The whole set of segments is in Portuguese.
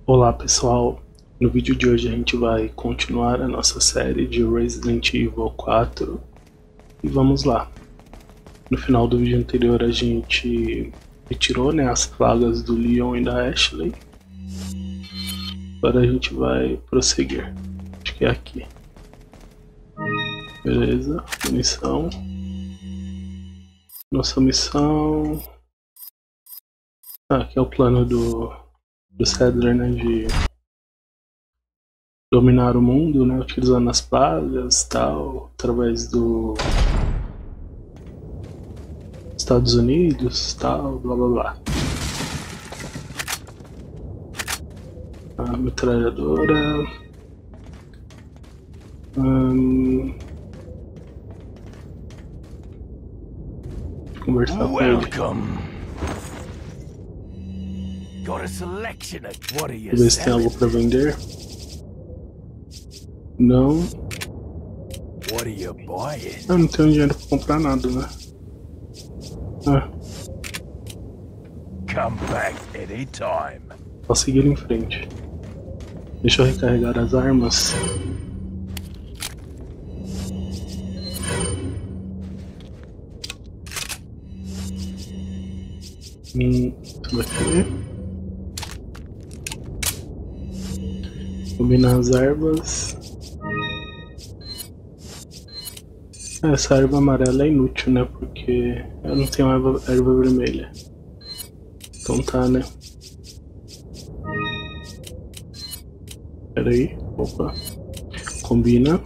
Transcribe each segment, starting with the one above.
Olá pessoal, no vídeo de hoje a gente vai continuar a nossa série de Resident Evil 4 e vamos lá. No final do vídeo anterior a gente retirou, as plagas do Leon e da Ashley. Agora a gente vai prosseguir, acho que é aqui. Beleza, munição. Nossa missão... aqui é o plano do Sadler, de dominar o mundo, utilizando as pragas e tal, através do Estados Unidos, tal, blá blá blá. A metralhadora. Conversar com ele. Got a selection of what are you Ver se tem algo para vender. Não. What are you buying? Não tenho dinheiro para comprar nada, Come back anytime. Só seguir em frente. Deixa eu recarregar as armas. Isso daqui. Combinar as ervas. Essa erva amarela é inútil, porque eu não tenho erva vermelha. Então tá, Pera aí, opa. Combina.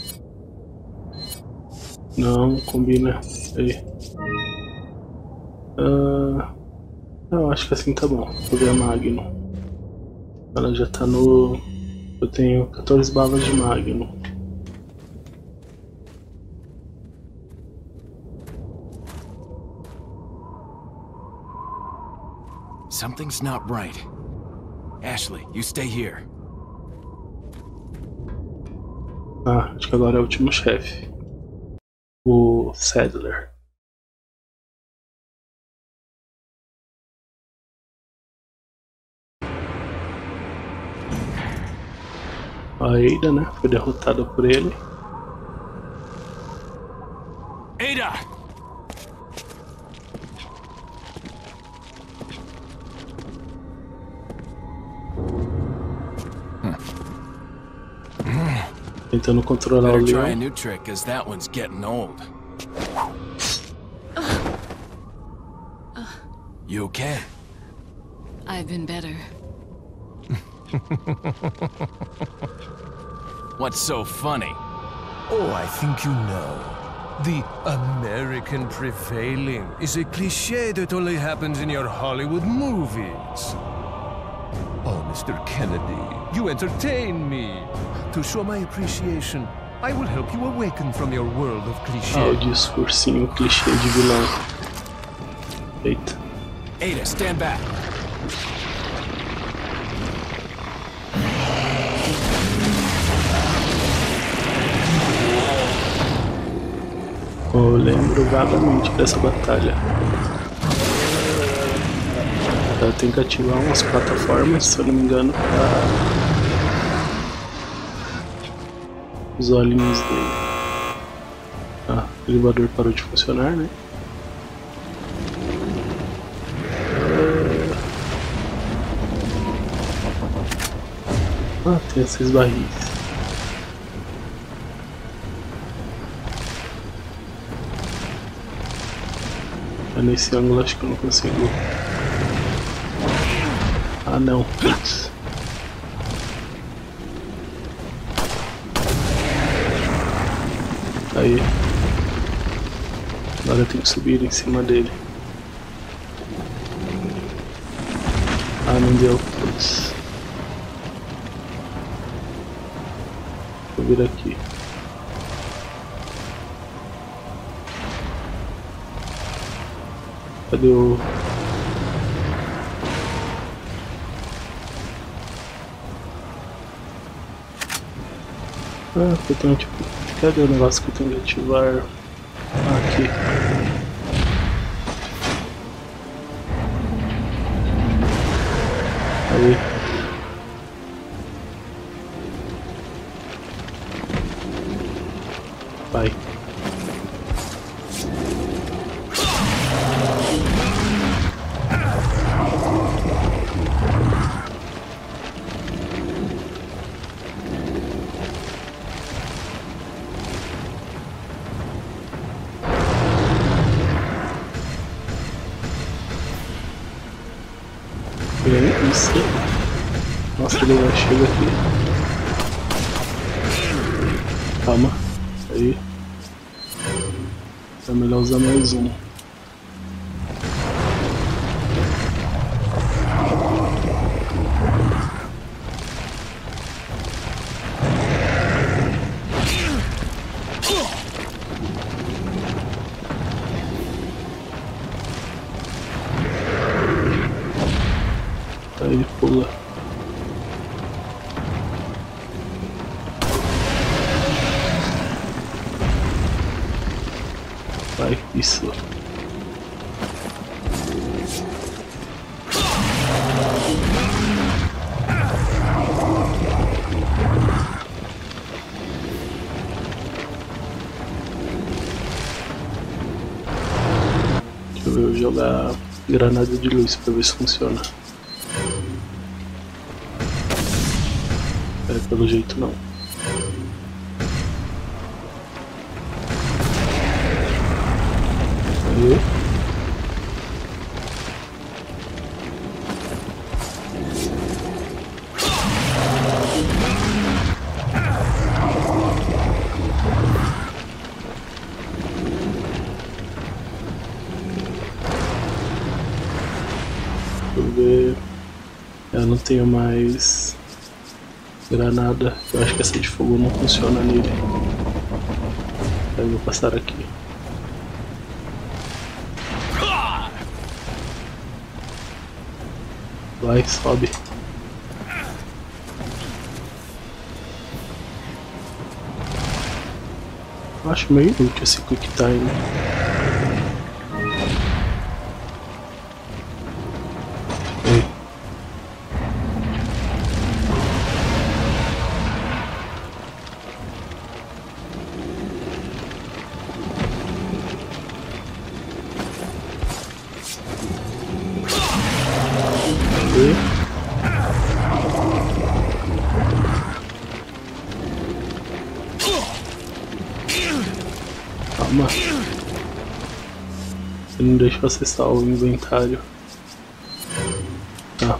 Não, combina. Aí. Eu acho que assim tá bom. Vou ver a Magnum. Ela já tá no... Eu tenho 14 balas de Magnum. Something's not right. Ashley, you stay here. Acho que agora é o último chefe. O Sadler. A Ada, foi derrotada por ele. Ada! Tentando controlar o Better try a Leon. new trick, cause that one's getting old. You okay? I've been better. What's so funny? Oh, I think you know. The American prevailing is a cliché that only happens in your Hollywood movies. Oh, Mr. Kennedy, you entertain me. To show my appreciation, I will help you awaken from your world of clichés. O discursinho clichê de vilão. Eita. Ada, stand back. Eu lembro vagamente dessa batalha. Ela tem que ativar umas plataformas, se eu não me engano, para os olhinhos dele. O elevador parou de funcionar, tem esses barris. Nesse ângulo acho que eu não consigo. Não, putz. Aí. Agora eu tenho que subir em cima dele. Não deu, putz. Vou vir aqui. Cadê o... eu tenho tipo... Cadê o negócio que eu tenho que ativar? Aqui. Aí. Isso. Nossa, ele já chega aqui. Calma. Aí. É melhor usar mais um. Aí pula. Vai, isso. Deixa eu jogar granada de luz pra ver se funciona. Pelo jeito não. Aí. Deixa eu ver. Eu não tenho mais granada, eu acho que essa de fogo não funciona nele. Aí eu vou passar aqui. Vai, sobe. Eu acho meio inútil esse quick time. Calma. Ele não deixa eu acessar o inventário. Tá.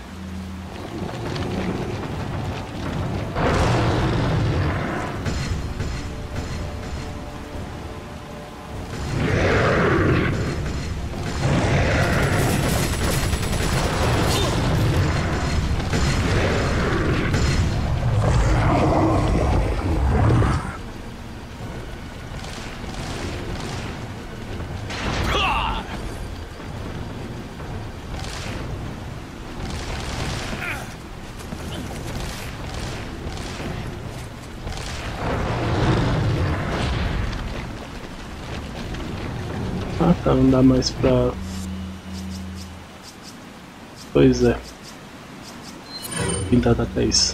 Ah tá, não dá mais pra... Pois é. Tentar atacar isso.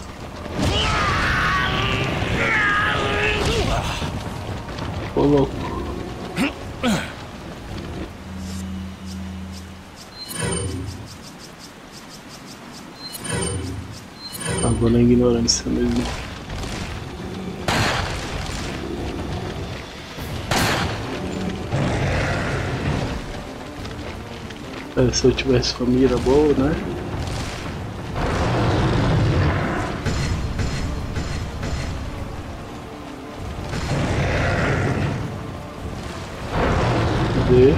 Ô louco. Ah, vou na ignorância mesmo. Se eu tivesse uma mira boa, né? Cadê?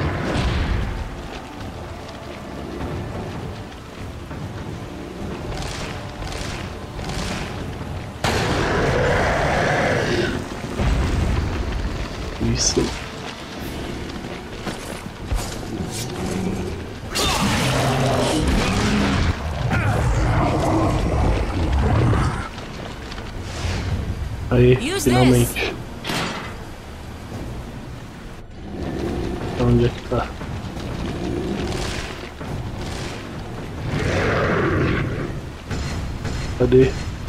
Isso. Aí, finalmente. Onde é que tá? Cadê?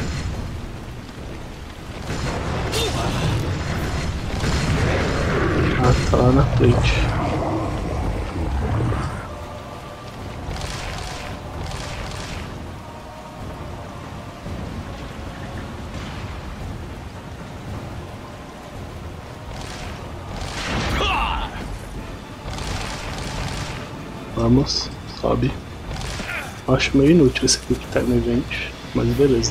Ah, tá lá na frente. Vamos, sobe. Acho meio inútil esse Quick Time Event, mas beleza.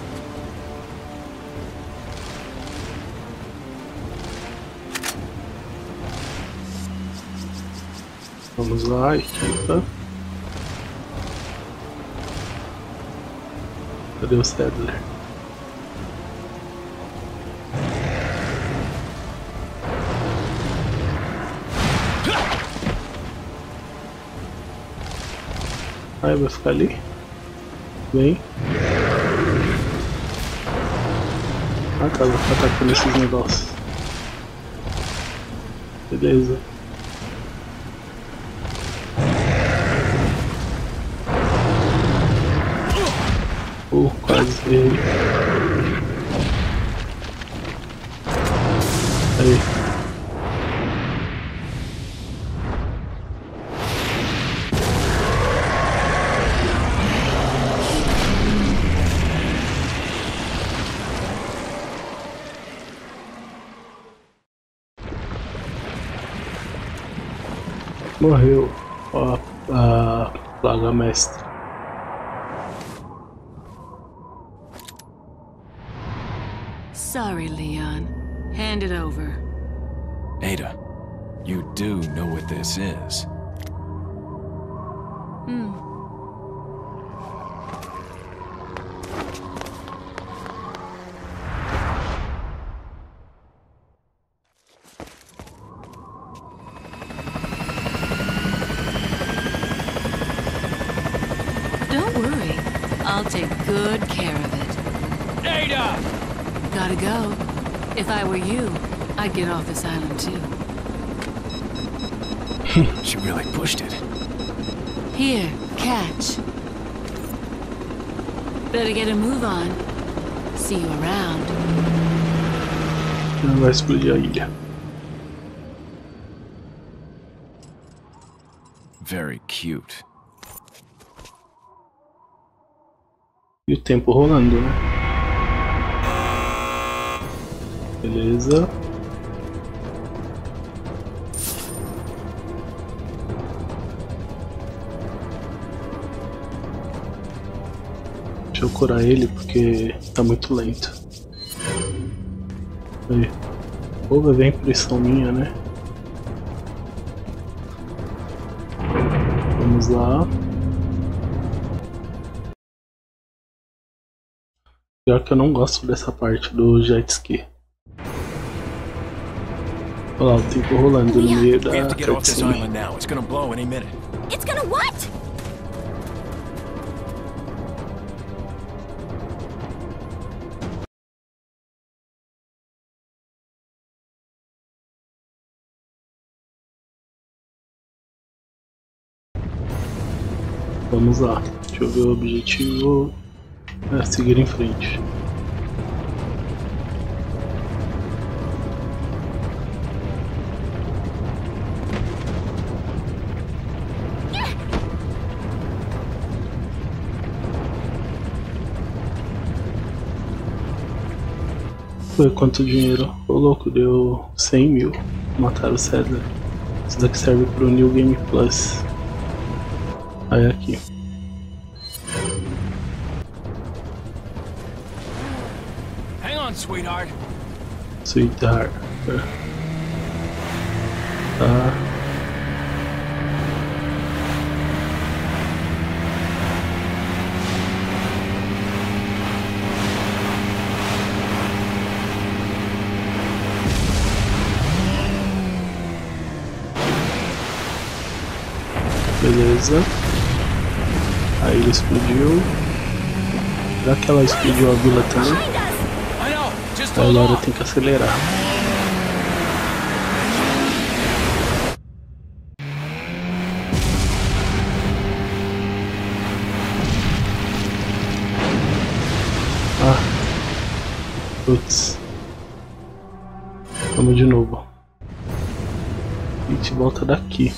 Vamos lá, equipa. Cadê o Sadler? Aí vai ficar ali. Vem. Ah tá, vai ficar atacando esses negócios. Beleza. Quase errei. Aí. Morreu a plaga mestre. Sorry, Leon. Hand it over. Ada, you do know what this is. Don't worry. I'll take good care of it. Ada! Gotta go. If I were you, I'd get off this island too. She really pushed it. Here, catch. Better get a move on. See you around. Ela vai explodir a ilha. Very cute. E o tempo rolando, né? Beleza. Deixa eu curar ele porque tá muito lento. Aí. Ou vai ver a impressão minha, né? Vamos lá. Pior que eu não gosto dessa parte do jet ski. Olha lá, o tempo rolando no meio da We have to get off this cutscene. island now. It's gonna blow any minute. It's gonna what? Vamos lá, deixa eu ver o objetivo. É seguir em frente. Foi quanto dinheiro? Ô louco, deu 100 mil. Mataram o César. Isso daqui serve pro New Game Plus. Aí aqui. Hang on, sweetheart. Sweetheart. Tá. Beleza. Aí ele explodiu. Já que ela explodiu a vila também, I know. Just a hold Laura on. tem que acelerar. Ah. Putz. Vamos de novo. A gente volta daqui.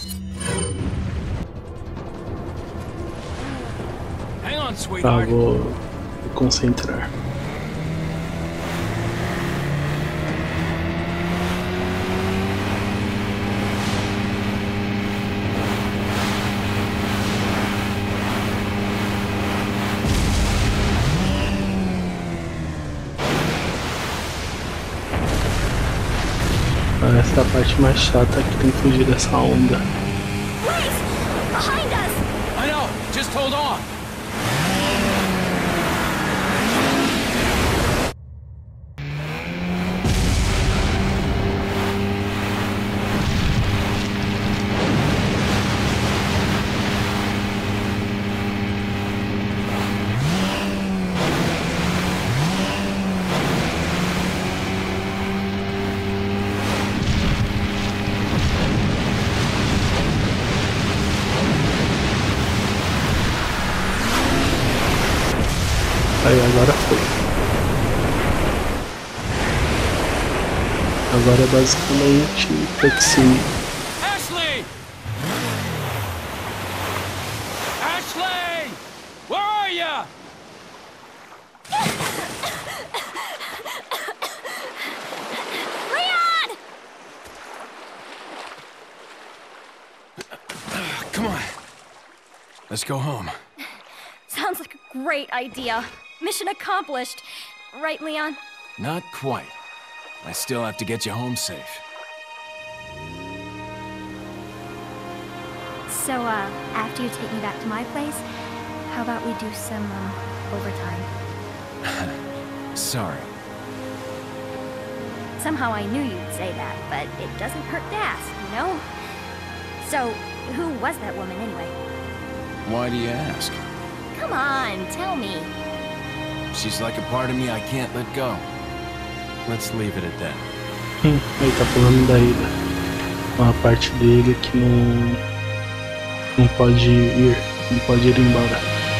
Hang on, Tá, sweetheart. vou me concentrar. Essa é a parte mais chata que tem que fugir dessa onda. Race! Behind us! I know! Just hold on! Aí, agora foi. Agora é basicamente cutscene. Ashley! Ashley! Where are ya? Leon! Come on. Let's go home. Sounds like a great idea. Mission accomplished. Right, Leon? Not quite. I still have to get you home safe. So, after you take me back to my place, how about we do some, overtime? Sorry. Somehow I knew you'd say that, but it doesn't hurt to ask, you know? So, who was that woman anyway? Why do you ask? Come on, tell me. She's like a part of me I can't let go. Let's leave it at that. Aí tá falando da ilha. Uma parte dele que não pode ir, não pode ir embora.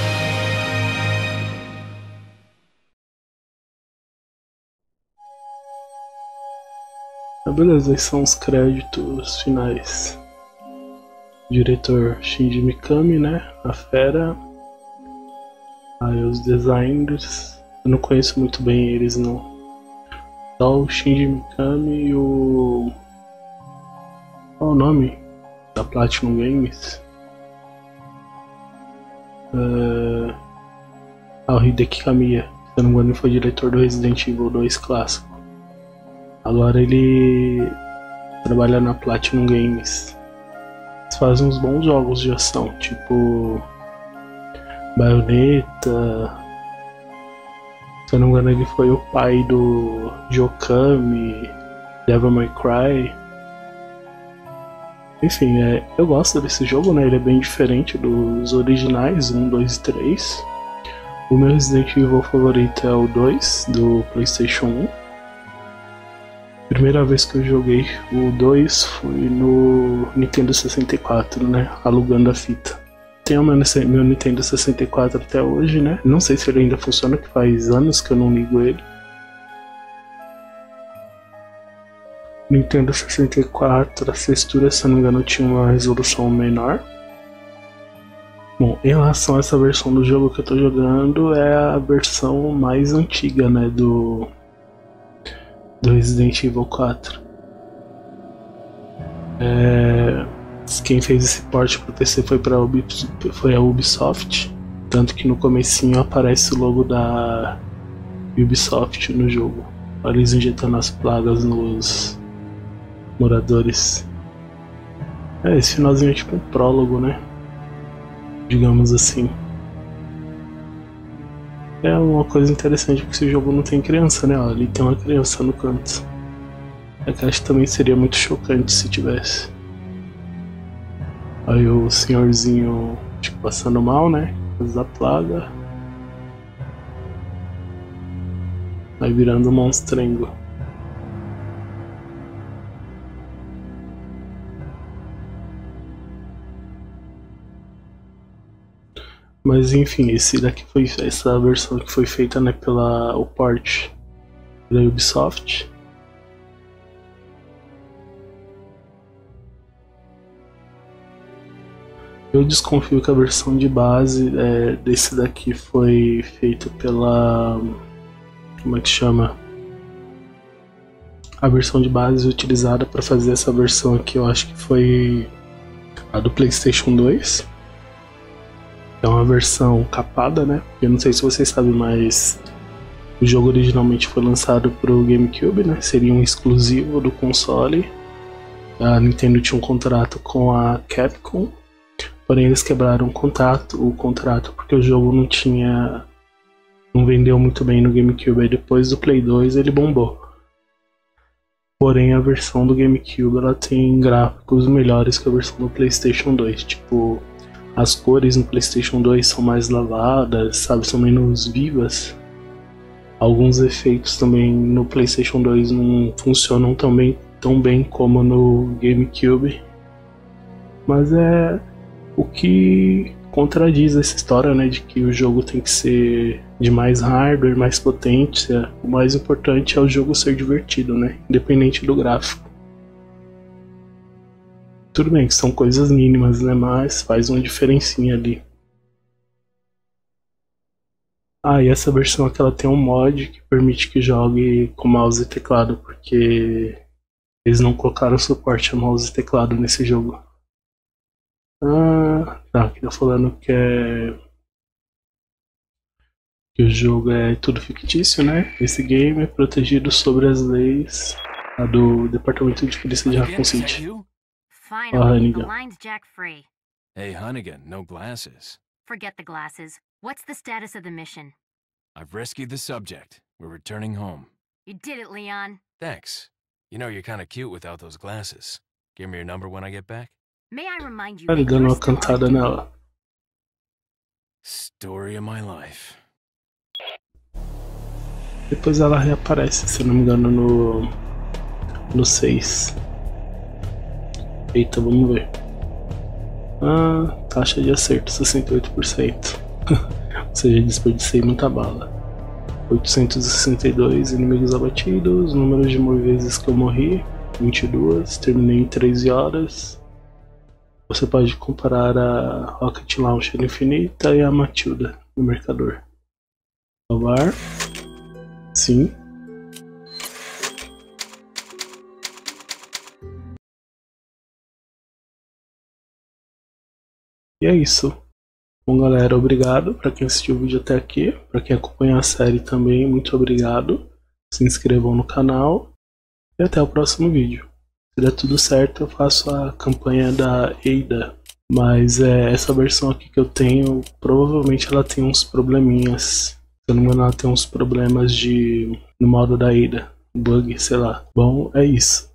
Beleza, esses são os créditos finais. Diretor Shinji Mikami, né? A fera. Aí os designers, eu não conheço muito bem eles não. Só o Shinji Mikami e o... Qual é o nome? Da Platinum Games? O Hideki Kamiya. Se eu não me engano, ele foi diretor do Resident Evil 2 clássico. Agora ele trabalha na Platinum Games. Eles fazem uns bons jogos de ação, tipo Bayonetta. Se eu não me engano, ele foi o pai do Jokami, Devil May Cry. Enfim, eu gosto desse jogo, né? Ele é bem diferente dos originais, 1, 2 e 3. O meu Resident Evil favorito é o 2, do PlayStation 1. Primeira vez que eu joguei o 2 foi no Nintendo 64, né? Alugando a fita. Tenho meu Nintendo 64 até hoje, né? Não sei se ele ainda funciona, que faz anos que eu não ligo ele. Nintendo 64, a textura, se eu não me engano, tinha uma resolução menor. Bom, em relação a essa versão do jogo que eu tô jogando, é a versão mais antiga, né? Do Resident Evil 4. Quem fez esse port pro PC foi a Ubisoft, tanto que no comecinho aparece o logo da Ubisoft no jogo. Olha eles injetando as plagas nos moradores. Esse finalzinho é tipo um prólogo, né? Digamos assim. É uma coisa interessante porque esse jogo não tem criança, né? Ali tem uma criança no canto. É que acho que também seria muito chocante se tivesse. Aí o senhorzinho, tipo, passando mal, né? Por causa da plaga. Aí virando um monstrengo. Mas enfim, essa versão que foi feita, né, o port da Ubisoft. Eu desconfio que a versão de base desse daqui foi feita pela... Como é que chama? A versão de base utilizada para fazer essa versão aqui, eu acho que foi a do PlayStation 2. É uma versão capada, né? Eu não sei se vocês sabem, mas o jogo originalmente foi lançado para o GameCube, né? Seria um exclusivo do console. A Nintendo tinha um contrato com a Capcom, porém eles quebraram o contrato porque o jogo não vendeu muito bem no GameCube. Aí depois do Play 2 ele bombou. Porém a versão do GameCube ela tem gráficos melhores que a versão do PlayStation 2. Tipo, as cores no PlayStation 2 são mais lavadas, sabe, são menos vivas. Alguns efeitos também no PlayStation 2 não funcionam tão bem como no GameCube. Mas é o que contradiz essa história, né, de que o jogo tem que ser de mais hardware, mais potência. O mais importante é o jogo ser divertido, né, independente do gráfico. Tudo bem que são coisas mínimas, né, mas faz uma diferencinha ali. E essa versão aqui ela tem um mod que permite que jogue com mouse e teclado, porque eles não colocaram suporte a mouse e teclado nesse jogo. Tá, aqui tá falando que o jogo é tudo fictício, né? Esse game é protegido sobre as leis do Departamento de Polícia de Raccoon City. Finally, the line's jack free. Hey, Hunnigan, no glasses. Forget the glasses. What's the status of the mission? I've rescued the subject. We're returning home. You did it, Leon. Thanks. You know, you're kind of cute without those glasses. Give me your number when I get back. May I remind you Ele that dando you're uma still cantada nela. Story of my life. Depois ela reaparece, se não me engano, no 6. Eita, vamos ver. Taxa de acerto 68%. Ou seja, desperdicei muita bala. 862 inimigos abatidos. Número de vezes que eu morri: 22. Terminei em 13 horas. Você pode comparar a Rocket Launcher Infinita e a Matilda no mercador. Salvar. Sim. E é isso. Bom, galera, obrigado para quem assistiu o vídeo até aqui. Para quem acompanha a série também, muito obrigado. Se inscrevam no canal. E até o próximo vídeo. Se der tudo certo, eu faço a campanha da Ada. Mas essa versão aqui que eu tenho, provavelmente ela tem uns probleminhas. Se eu não me engano, ela tem uns problemas no modo da Ada. Bug, sei lá. Bom, é isso.